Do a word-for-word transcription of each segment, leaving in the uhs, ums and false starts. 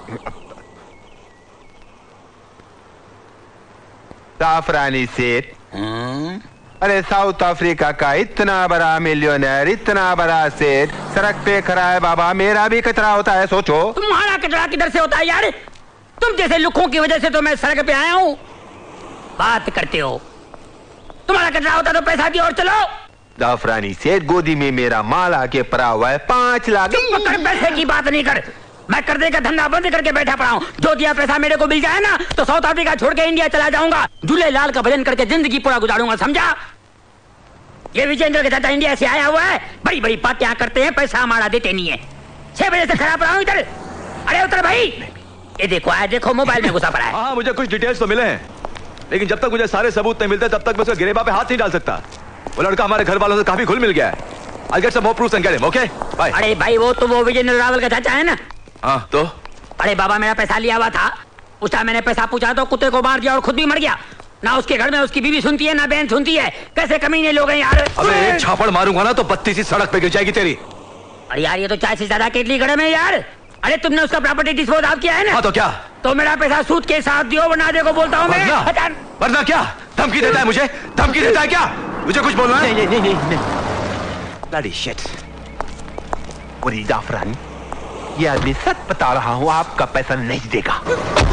जाफरानी सेठ, अरे south Africa का इतना बड़ा मिलियनर, इतना बड़ा सेठ सड़क पे खड़ा है बाबा, मेरा भी कचरा होता है, सोचो। तुम्हारा कचरा किधर से होता है यार? तुम जैसे लुखों की वजह से तो मैं सड़क पे आया हूँ। बात करते हो, तुम्हारा कचरा होता तो पैसा दियो और चलो। जाफरानी सेठ, गोदी में मेरा माल आके पड़ा हुआ है, पांच लाख। पैसे की बात नहीं कर, मैं कर्जे का धंधा बंद करके बैठा पड़ा हूँ। जो दिया पैसा मेरे को मिल जाए ना तो साउथ अफ्रीका छोड़ के इंडिया चला जाऊंगा, झूले लाल का भजन करके जिंदगी पूरा गुजारूंगा, समझा? ये विजेंद्र के चाचा इंडिया से आया हुआ है, बड़ी बड़ी पार्टियां करते हैं, पैसा हमारा देते नहीं है। छह बजे से खड़ा पड़ा हूँ इधर। अरे उतर भाई, ये देखो आया, देखो मोबाइल में घुसा पड़ा है। हाँ, मुझे कुछ डिटेल्स तो मिले हैं, लेकिन जब तक मुझे सारे सबूत नहीं मिलते तब तक मैं उसके गिरेबा पे हाथ नहीं डाल सकता। वो लड़का हमारे घर वालों से काफी घुल मिल गया है। I'll get some more proofs and get him, okay? Bye. अरे भाई, वो तो वो विजेंद्र रावल का चाचा है ना? हाँ, तो? अरे बाबा, मेरा पैसा लिया हुआ था, उस टाइम मैंने पैसा पूछा तो कुत्ते को मार दिया और खुद भी मर गया। ना उसके घर में उसकी बीवी सुनती है, ना बहन सुनती है। कैसे कमीने लोग हैं यार। अबे एक छापड़ मारूंगा ना तो बत्ती सी सड़क पे गिर जाएगी तेरी। अरे यार, ये तो चाय से ज्यादा केटली गरम है यार। अरे तुमने उसका प्रॉपर्टी डिस्पोज ऑफ किया है ना? हाँ, तो क्या? तो मेरा पैसा सूद के साथ दियो, वरना देखो बोलता हूँ मैं। वरना क्या? धमकी देता है मुझे? धमकी देता है क्या? मुझे कुछ बोलना है? नहीं नहीं नहीं नहीं। Bloody shit। पूरी जाफरानी, ये आदमी सच बता रहा हूँ, आपका पैसा नहीं देगा।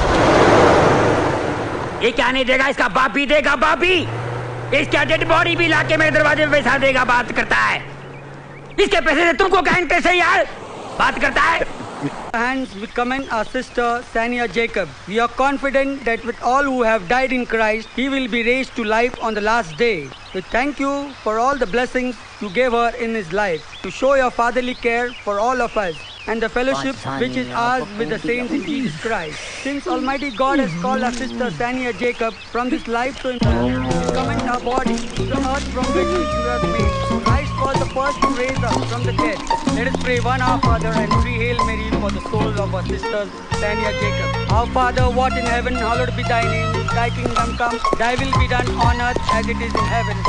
ये क्या नहीं देगा? इसका बाप भी देगा, बाप भी। इसका डेड बॉडी भी लाके मेरे दरवाजे पे पैसा देगा। बात करता है, इसके पैसे से तुमको क्या इंटरेस्ट है यार? बात करता है। Hands we commend our sister Sania Jacob. We are confident that with all who have died in Christ, he will be raised to life on the last day. We thank you for all the blessings you gave her in his life, to show your fatherly care for all of us, and the fellowship which is ours with the saints in Jesus Christ. Since Almighty God has called our sister Sania Jacob from this life to eternity, we commend our body to the earth from which you have made. Christ was the first to raise us from the dead. Let us pray one Our Father and three Hail Mary for the souls of our sisters Sania Jacob. Our Father, who art in heaven, hallowed be thy name. Thy kingdom come, thy will be done on earth as it is in heaven.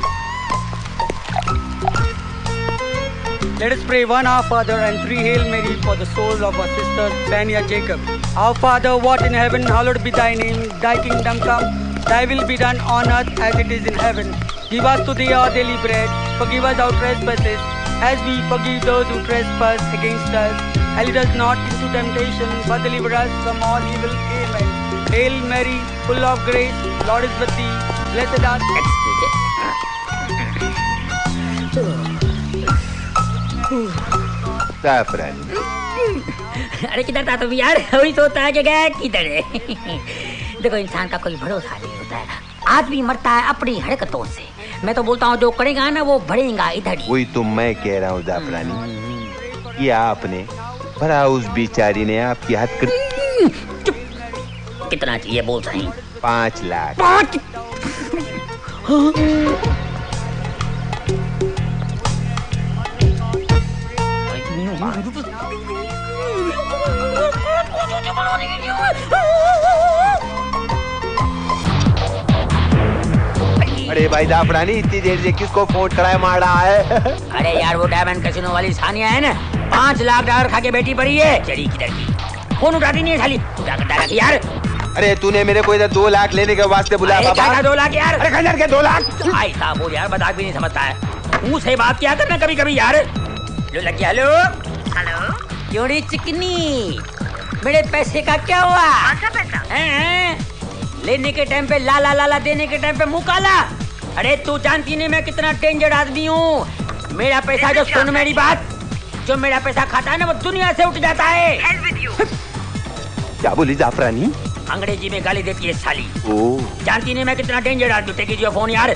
Let us pray one Our Father and three Hail Mary for the souls of our sister Sania Jacob. Our Father, who art in heaven, hallowed be thy name. Thy kingdom come, thy will be done on earth as it is in heaven. Give us today our daily bread. Forgive us our trespasses, as we forgive those who trespass against us. And lead us not into temptation, but deliver us from all evil. Amen. Hail Mary, full of grace, Lord is with thee. Blessed art thou. अरे किधर था तुम यार? वही सोचता है कि गया किधर है। देखो, इंसान का कोई भरोसा नहीं होता है, आदमी मरता है अपनी हरकतों से। मैं तो बोलता हूँ जो करेगा ना वो बढ़ेगा इधर ही। वही तो मैं कह रहा हूँ जाफरानी, ये आपने भरा, उस बेचारी ने आपकी हाथ कर। कितना चाहिए बोल सही? पाँच लाख। पाँच? अरे भाई जाफरानी, इतनी देर से किसको फोन कराए मार रहा है? अरे यार, वो डायमंड कैसीनो वाली सानिया है ना, पाँच लाख डॉलर खा के बैठी पड़ी है। चली किधर की? फोन उठाती नहीं है साली। उठा कर डाला यार। अरे तूने मेरे को इधर दो लाख लेने के वास्ते बुलाया बाबा। दो लाख यार? अरे खंजर के दो लाख। आई साहब बोल यार, मजाक भी नहीं समझता है। मुँह से बात किया करना कभी कभी यार। जो लग गया। हेलो हेलो, क्यों रे चिकनी, मेरे पैसे का क्या हुआ? कौन सा पैसा? लेने के टाइम पे लाला लाला, देने के टाइम पे मुँह काला। अरे तू जानती नहीं मैं कितना डेंजर आदमी हूँ। मेरा पैसा जो, सुन मेरी बात, जो मेरा पैसा खाता है ना वो दुनिया से उठ जाता है। क्या बोली जाफरानी? अंग्रेजी में गाली देती है साली। ओ, जानती नहीं मैं कितना डेंजर आदमी। टेक इट योर फोन यार।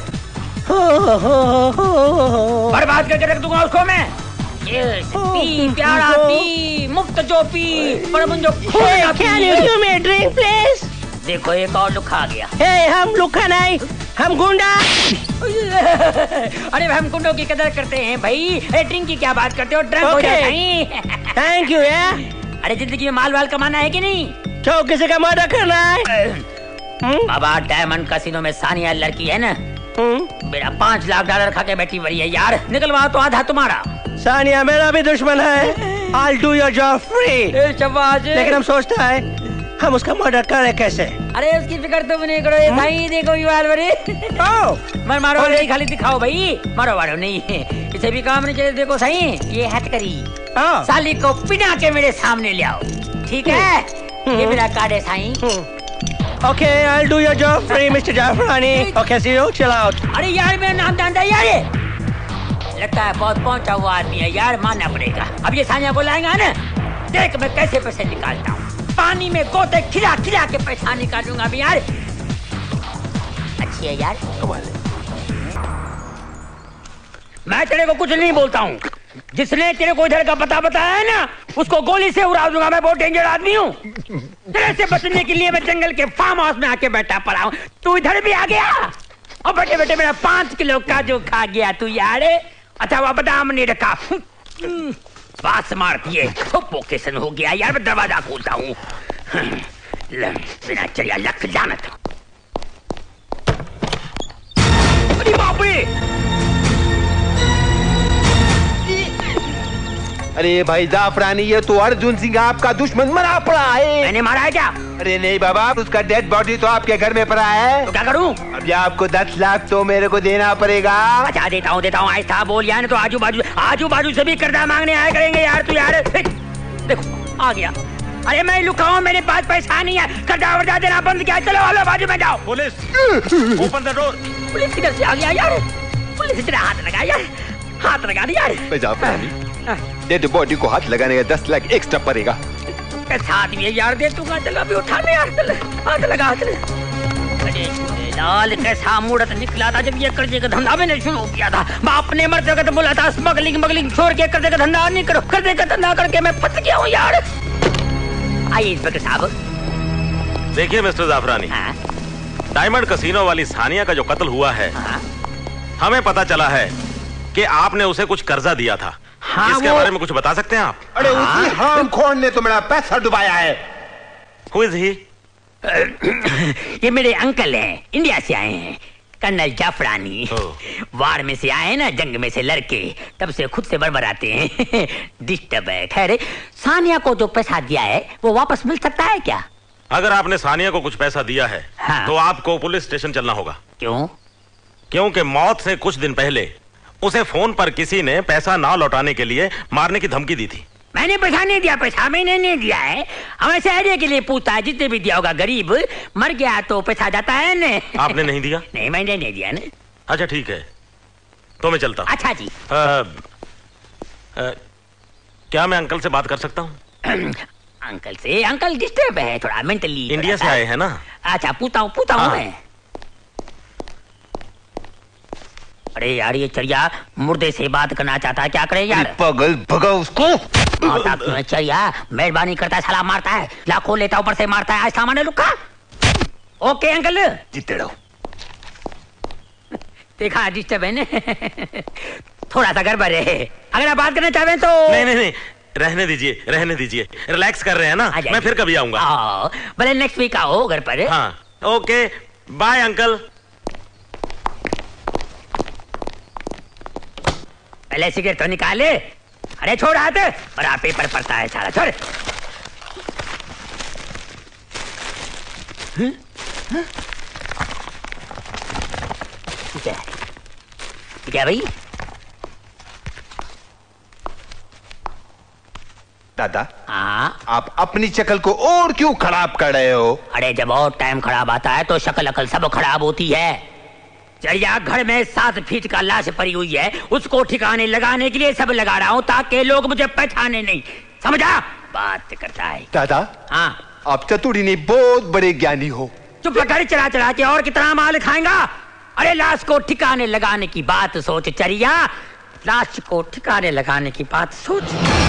बर्बाद करके रख दूंगा उसको मैं। पी प्यारा पी, मुफ्त जो पी, पर मुझे खोया पी। Can you give me a drink, please? देखो एक और लुखा आ गया। Hey, हम लुखा नहीं, हम गुंडा। अरे हम गुंडों की कदर करते हैं भाई। अरे ड्रिंक की क्या बात करते हो? ड्रंक हो जाए। थैंक यू यार। अरे जिंदगी में माल वाल कमाना है कि नहीं? तो किसी का मर्डर करना है? बाबा, डायमंड कैसीनो में सानिया लड़की है ना, मेरा पाँच लाख डॉलर खा के बैठी हुई है यार। निकलवाओ तो आधा तुम्हारा। सानिया मेरा भी दुश्मन है। I'll do your job free। शाबाश। लेकिन हम सोचता है हम उसका मर्डर करें कैसे? अरे उसकी फिक्र तुम नहीं करो, ये भाई देखो ये वाल बड़े। मर मारो नहीं, खाली दिखाओ भाई, मारो मारो नहीं, इसे भी काम नहीं चाहिए। देखो सही, ये हथकड़ी साली को पिना के मेरे सामने ले आओ, ठीक है? ये मेरा कार्ड है Sai. Okay, I'll do your job free, mister Jafrani. Okay, see you, chill out। अरे यार मेरा नाम जानता है यार, लगता है बहुत पहुंचा हुआ आदमी है यार, मानना पड़ेगा। अब ये सानिया को लाएंगा ना, देख मैं कैसे पैसे निकालता हूँ, पानी में गोते खिला खिला के पैसा निकालूंगा अभी यार। अच्छी है यार, मैं तेरे को कुछ नहीं बोलता हूँ, जिसने तेरे को इधर का पता बताया है ना, उसको गोली से उड़ा दूंगा। मैं बहुत डेंजर आदमी हूँ, तेरे से बचने के लिए मैं जंगल के फार्म हाउस में आके बैठा पड़ा हूँ। तू इधर भी आ गया और बैठे बैठे मेरा पांच किलो काजू खा गया तू यार। अच्छा वो बादाम नहीं रखा, बात मारती है। लोकेशन हो गया यार, मैं दरवाजा खोलता हूँ। बिना चलिया लख जानत। अरे बाप रे, अरे भाई जाफरानी, ये तो अर्जुन सिंह आपका दुश्मन मरा पड़ा है। मैंने मारा है क्या? अरे नहीं बाबा, उसका डेड बॉडी तो आपके घर में पड़ा है। तो क्या करूं? अब ये आपको दस लाख तो मेरे को देना पड़ेगा। अच्छा देता हूँ देता हूँ, ऐसा बोल यार, तो आजू बाजू आजू बाजू से भी कर्जा मांगने आया करेंगे यार तू यार। देखो आ गया। अरे मैं लुका हूँ, मेरे पास पैसा नहीं है, कर्जा वर्जा देना बंद किया। चलो वालों बाजू में जाओ। Police, open the door. Police किधर से आ गया यार? पुलिस इतना हाथ लगा यार, हाथ लगा दिया यार। जाफरानी, डेड बॉडी को हाथ लगाने का दस लाख एक्स्ट्रा पड़ेगा। कैसा आदमी है यार, दे दूंगा। चलो अभी उठाने यार, चल हाथ लगा हाथ लगा। अरे लाल कैसा मूर्त निकला था जब ये कर्जे का धंधा मैंने शुरू किया था। बाप ने मरते वक्त बोला था स्मगलिंग मगलिंग छोड़ के कर्जे का धंधा नहीं करो। कर्जे का धंधा करके मैं फंस गया हूँ यार। आइए इंस्पेक्टर साहब। देखिए मिस्टर जाफरानी, डायमंड कसीनो वाली सानिया का जो कत्ल हुआ है, हमें पता चला है कि आपने उसे कुछ कर्जा दिया था। हाँ, इसके वो... बारे में कुछ बता सकते हैं आप? अरे उसी हरामखोर ने तो मेरा पैसा डुबाया है। Who is he? ये मेरे अंकल हैं, इंडिया से आए हैं, कर्नल जाफरानी। वार में से आए ना, जंग में से लड़के, तब से खुद से बड़बड़ाते हैं। डिस्टर्ब है। खैर सानिया को जो पैसा दिया है वो वापस मिल सकता है क्या? अगर आपने सानिया को कुछ पैसा दिया है, हाँ। तो आपको पुलिस स्टेशन चलना होगा। क्यों? क्योंकि मौत से कुछ दिन पहले उसे फोन पर किसी ने पैसा ना लौटाने के लिए मारने की धमकी दी थी। मैंने पैसा नहीं दिया, पैसा मैंने नहीं दिया है। हमें आइडिया के लिए पूछता है, जितने भी दिया होगा, गरीब मर गया तो पैसा जाता है न। आपने नहीं दिया? नहीं मैंने नहीं दिया ना। अच्छा ठीक है, तो मैं चलता हूँ। अच्छा जी। आ, आ, क्या मैं अंकल से बात कर सकता हूँ? अंकल से? अंकल डिस्टर्ब है थोड़ा मेंटली। इंडिया से आए हैं ना? अच्छा पूछता हूँ पूछता हूँ मैं। अरे यार ये चरिया मुर्दे से बात करना चाहता है, क्या करे यार? पागल, भगा उसको। चरिया मेहरबानी करता है, साला मारता है, लाखों लेता ऊपर से मारता है। आज सामान्य लुक्का। ओके अंकल, जीते रहो। देखा डिस्टर्ब है ना। थोड़ा सा गड़बड़ है, अगर आप बात करना चाहें तो। नहीं नहीं नहीं, रहने दीजिए रहने दीजिए, रिलैक्स कर रहे हैं ना, मैं फिर कभी आऊंगा। भले नेक्स्ट वीक आओ घर पर। हाँ ओके, बाय अंकल। पहले सिगरेट तो निकाले। अरे छोड़ हाथ, बड़ा पेपर पड़ता है सारा, छोड़। क्या क्या भाई? दादा, हाँ आप अपनी शक्ल को और क्यों खराब कर रहे हो? अरे जब और टाइम खराब आता है तो शक्ल अकल सब खराब होती है। चढ़िया घर में सात फीट का लाश पड़ी हुई है, उसको ठिकाने लगाने के लिए सब लगा रहा हूँ ताकि लोग मुझे पहचाने नहीं। समझा? बात करता है दादा। हाँ आप चतुरी नहीं, बहुत बड़े ज्ञानी हो। चुप कर, चढ़ा चढ़ा के और कितना माल खाएगा? अरे लाश को ठिकाने लगाने की बात सोच चढ़िया, लाश को ठिकाने लगाने की बात सोच।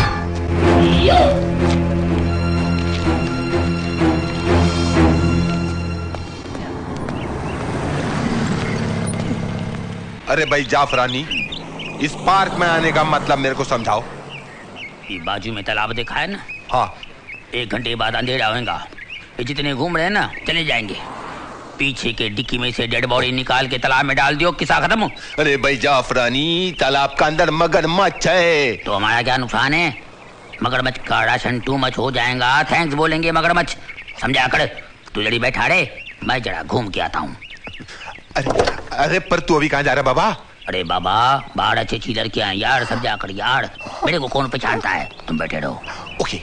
अरे भाई जाफरानी, इस पार्क में आने का मतलब मेरे को समझाओ। ये बाजू में तालाब देखा है ना? हाँ। एक घंटे बाद अंधेरा होगा, ये जितने घूम रहे हैं ना चले जाएंगे। पीछे के डिक्की में से डेड बॉडी निकाल के तालाब में डाल दियो, किस्सा खत्म। अरे भाई जाफरानी, तालाब का अंदर मगरमच्छ है। तो हमारा क्या नुकसान है? मगरमच्छ का राशन टू मच हो जाएगा, थैंक्स बोलेंगे मगरमच्छ, समझा कर। तू जड़ी बैठा रे, मैं जरा घूम के आता हूँ। अरे अरे पर तू अभी कहाँ जा रहा बाबा? अरे बाबा, बाहर अच्छी अच्छी लड़कियां हैं यार, सब जाकर यार, मेरे को कौन पहचानता है, तुम बैठे रहो। ओके।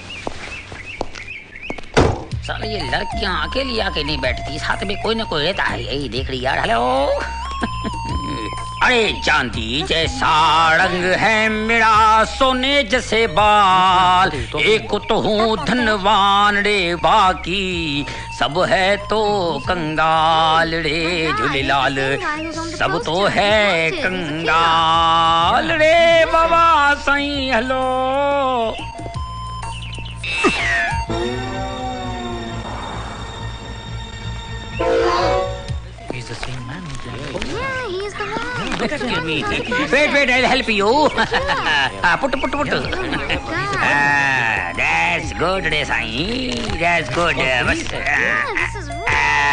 साले ये लड़कियां अकेली आके नहीं बैठती, साथ में कोई ना कोई रहता है, यही देख रही यार। हेलो। अरे चांदी जैसा रंग है मेरा, सोने जैसे बाल, एक तो हूँ धनवान रे, बाकी सब है तो कंगाल रे। झूलेलाल, सब तो है कंगाल रे बाबा Sai. Hello. He's the same man. Yeah, he's the one. Excuse me. Wait, wait, I'll help you. Ah, put, put, put. Ah, that's good, re Sai. That's good. Yeah, this is really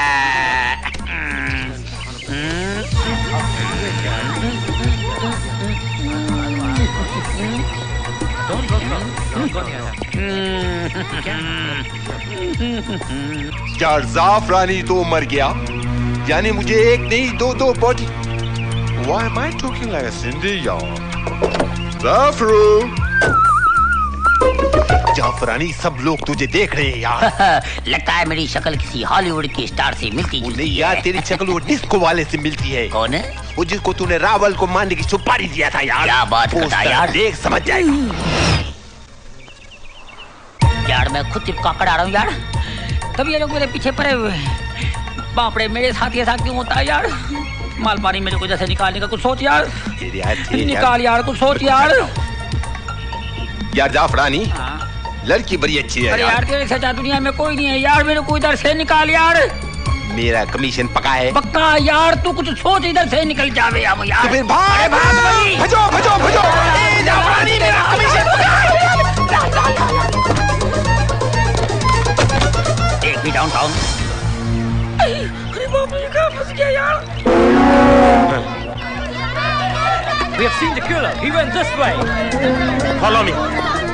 क्या जाफरानी तो मर गया? यानी मुझे एक नहीं दो दो body. Why am I talking like a Cindy, y'all? Jafru, Jafrani, सब लोग तुझे देख रहे हैं यार। लगता है मेरी शक्ल किसी हॉलीवुड की स्टार से मिलती जुलती नहीं यार, तेरी शक्ल वो डिस्को वाले से मिलती है। कौन है? वो जिसको तूने रावल को मारने की सुपारी दिया था यार। क्या बात करता है यार, देख समझ जाएगा। यार मैं खुद चिपका कर आ रहा हूँ यार, तभी ये लोग मेरे पीछे पड़े हुए हैं। बाप रे, मेरे साथ ये साथ क्यों होता है यार? माल पानी मेरे को जैसे निकालने का कुछ सोच यार, निकाल यार, कुछ सोच यार। यार जाफरानी, लड़की बड़ी अच्छी है। अरे यार, तेरे सच्चा दुनिया में कोई नहीं है यार, मेरे को इधर से निकाल यार। मेरा कमीशन पका है। पक्का यार, तू कुछ सोच, इधर से निकल जावे अब यार। तो फिर भाग, भाग, भजो भजो भजो। ए जाफरानी, मेरा कमीशन पका है। एक भी डाउनटाउन। अरे बाप रे, कहाँ फंस गया यार? We have seen the killer. He went this way. Follow me.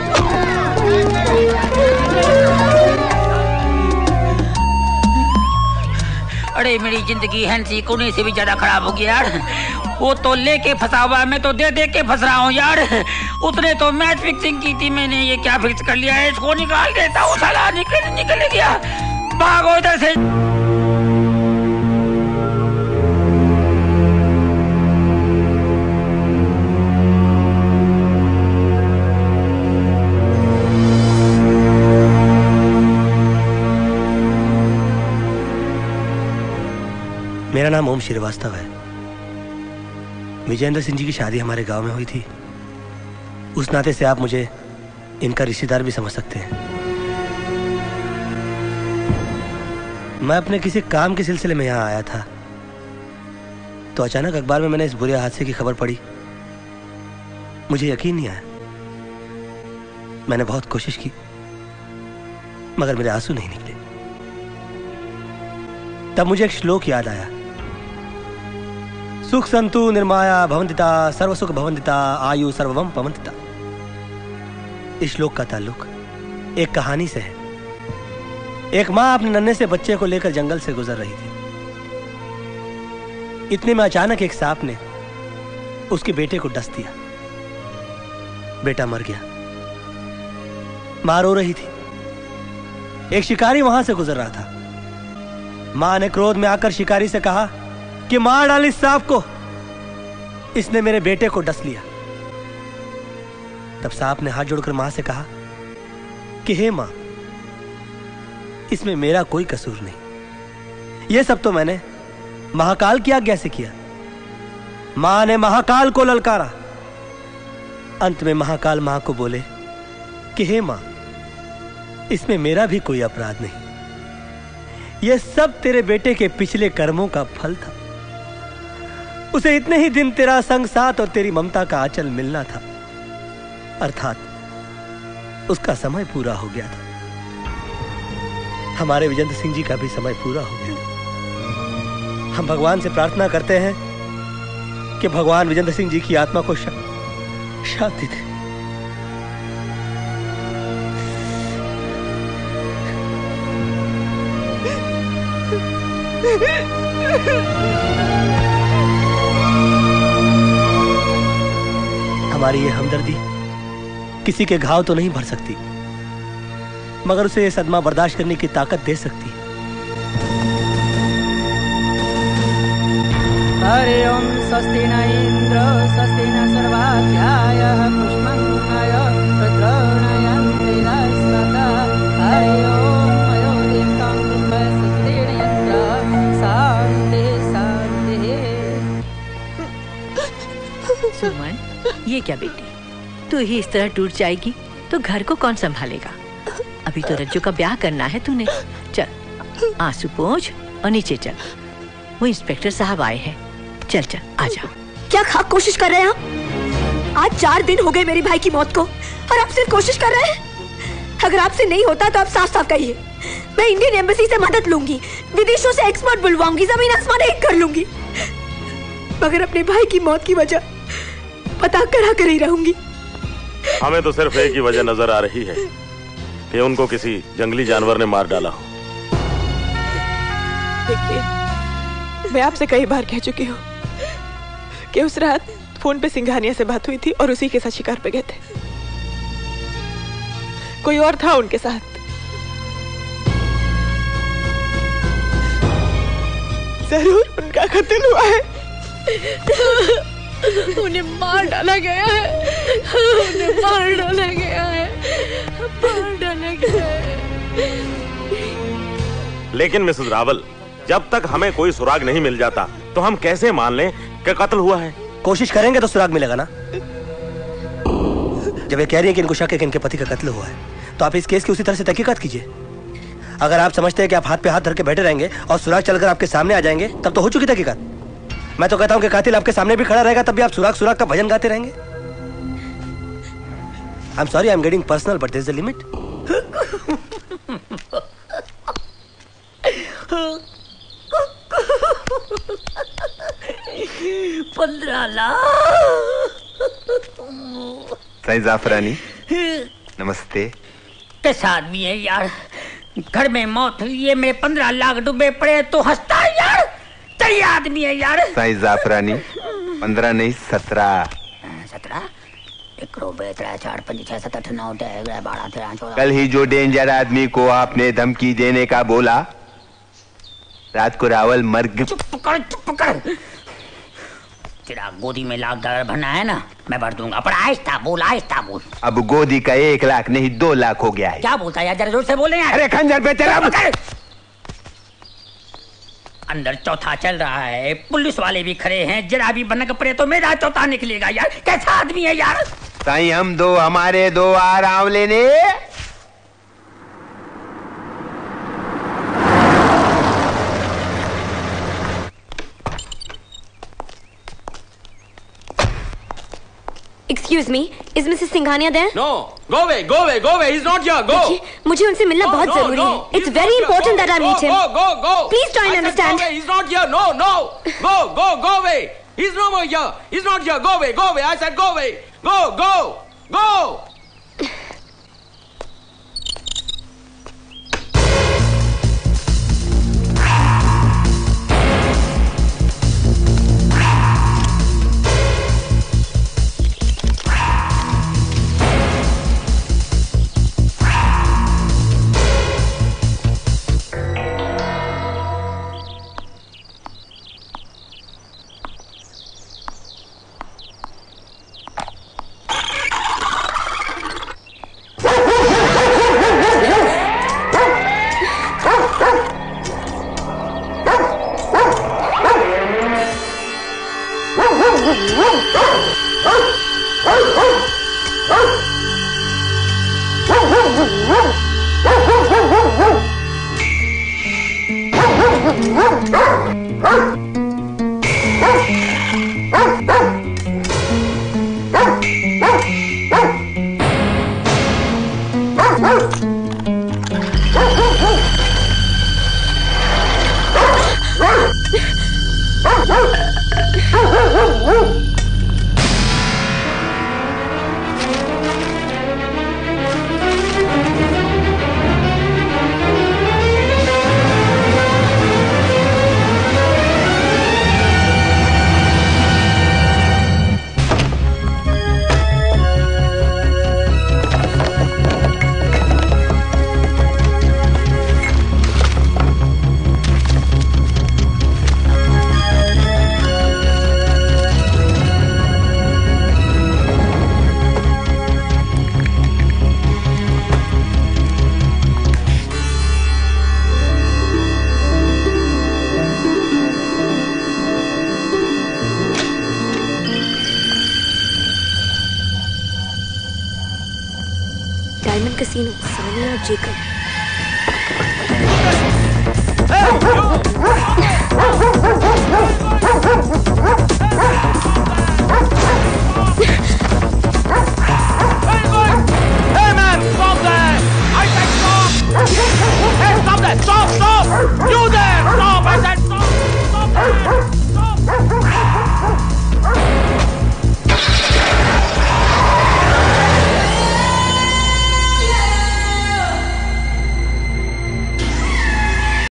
अरे मेरी जिंदगी हैंसी कोने से भी ज्यादा खराब हो गया यार। वो तो लेके फंसा हुआ, मैं तो दे दे के फंस रहा हूँ यार। उतने तो मैच फिक्सिंग की थी मैंने, ये क्या फिक्स कर लिया है? इसको निकाल देता हूँ, साला निकल निकल गया। भागो इधर से। मेरा नाम ओम श्रीवास्तव है। विजेंद्र सिंह जी की शादी हमारे गांव में हुई थी। उस नाते से आप मुझे इनका रिश्तेदार भी समझ सकते हैं। मैं अपने किसी काम के सिलसिले में यहाँ आया था, तो अचानक अखबार में मैंने इस बुरे हादसे की खबर पढ़ी। मुझे यकीन नहीं आया। मैंने बहुत कोशिश की, मगर मेरे आंसू नहीं निकले। तब मुझे एक श्लोक याद आया, सुख संतु निर्माया भवंतिता, सर्व सुख भवंतिता, आयु सर्वम पवंतिता। इस श्लोक का ताल्लुक एक कहानी से है। एक माँ अपने नन्हे से बच्चे को लेकर जंगल से गुजर रही थी। इतने में अचानक एक सांप ने उसके बेटे को डस दिया। बेटा मर गया। माँ रो रही थी। एक शिकारी वहां से गुजर रहा था। माँ ने क्रोध में आकर शिकारी से कहा कि मार डाल इस सांप को, इसने मेरे बेटे को डस लिया। तब सांप ने हाथ जोड़कर मां से कहा कि हे मां, इसमें मेरा कोई कसूर नहीं। यह सब तो मैंने महाकाल की आज्ञा से किया। मां ने महाकाल को ललकारा। अंत में महाकाल मां को बोले कि हे मां, इसमें मेरा भी कोई अपराध नहीं। यह सब तेरे बेटे के पिछले कर्मों का फल था। उसे इतने ही दिन तेरा संग साथ और तेरी ममता का आंचल मिलना था, अर्थात उसका समय पूरा हो गया था। हमारे विजेंद्र सिंह जी का भी समय पूरा हो गया था। हम भगवान से प्रार्थना करते हैं कि भगवान विजेंद्र सिंह जी की आत्मा को शा, शांति दे। हमारी ये हमदर्दी किसी के घाव तो नहीं भर सकती, मगर उसे ये सदमा बर्दाश्त करने की ताकत दे सकती है। हरि ओम स्वस्ति न इंद्र स्वस्ति न सर्वाध्यायः पुष्पंगाय रुद्रनयन्त्रिरस्तता हरि ओम अयोदितं ब्रह्मस्त्रिणयन्त्र शान्ति शान्ति। सुमन, ये क्या बेटी, तू ही इस तरह टूट जाएगी तो घर को कौन संभालेगा? अभी तो रज्जू का ब्याह करना है तूने। चल आंसू पोंछ और नीचे चल, वो इंस्पेक्टर साहब आए हैं। चल चल आजा। क्या खाक कोशिश कर रहे हैं आप? आज चार दिन हो गए मेरे भाई की मौत को और आप सिर्फ कोशिश कर रहे हैं। अगर आपसे नहीं होता तो आप साफ साफ कहिए। मैं इंडियन एम्बेसी से मदद लूंगी, विदेशों से एक्सपर्ट बुलवाऊंगी, जमीन आसमान एक कर लूंगी, मगर अपने भाई की मौत की वजह पता करा कर ही रहूंगी। हमें तो सिर्फ एक ही वजह नजर आ रही है कि उनको किसी जंगली जानवर ने मार डाला हो। देखिए, मैं आपसे कई बार कह चुकी हूँ कि उस रात फोन पे सिंघानिया से बात हुई थी और उसी के साथ शिकार पे गए थे। कोई और था उनके साथ। जरूर उनका कत्ल हुआ है। उन्हें मार डाला गया है, उन्हें मार डाला गया है, मार डाला गया है। लेकिन मिसेस रावल, जब तक हमें कोई सुराग नहीं मिल जाता तो हम कैसे मान लें कि कत्ल हुआ है? कोशिश करेंगे तो सुराग मिलेगा ना। जब ये कह रही है कि इनको शक है कि इनके पति का कत्ल हुआ है, तो आप इस केस की उसी तरह से तहकीकात कीजिए। अगर आप समझते हैं कि आप हाथ पे हाथ धर के बैठे रहेंगे और सुराग चलकर आपके सामने आ जाएंगे, तब तो हो चुकी तहकीकात। मैं तो कहता हूं कि कातिल आपके सामने भी खड़ा रहेगा, तब भी आप सुराग सुराग का भजन गाते रहेंगे। I am sorry, I am getting personal, but there is a limit. पंद्रह लाख। साईं जाफरानी, नमस्ते। कैसा आदमी है यार, घर में मौत हुई है, मेरे पंद्रह लाख डूबे पड़े तो हंसता है यार। सही आदमी है यार। साईं जाफरानी, पंद्रह नहीं सत्रह। सत्रह? एक करोड़ बेच रहा है, चार पंच छह सात आठ नौ दस ग्यारह बारह तेरह चौदह। कल ही जो डेंजर आदमी को आपने धमकी देने का बोला, रात को रावल मर गया। चुप कर, चुप कर। तेरा गोदी में लाख डॉलर भरना है ना, मैं भर दूंगा, पर आहिस्ता बोल, आहिस्ता बोल। अब गोदी का एक लाख नहीं दो लाख हो गया है। क्या बोलता है यार, जरा जोर से बोल यार। अरे खंजर पे तेरा अंदर चौथा चल रहा है, पुलिस वाले भी खड़े हैं, जरा भी बनक पड़े तो मेरा चौथा निकलेगा यार। कैसा आदमी है यार। साईं, हम दो हमारे दो आराम लेने। Excuse me, is Missus Singhania there? No, go away, go away, go away. He's not here. Go. मुझे उनसे मिलना no, बहुत no, जरूरी no, है. It's very important that I meet him. Go, go, go. Please try and understand. Go away. He's not here. No, no. Go, go, go away. He's no more here. He's not here. Go away, go away. I said go away. Go, go, go. Casino, Sania Jacob. Hey, you!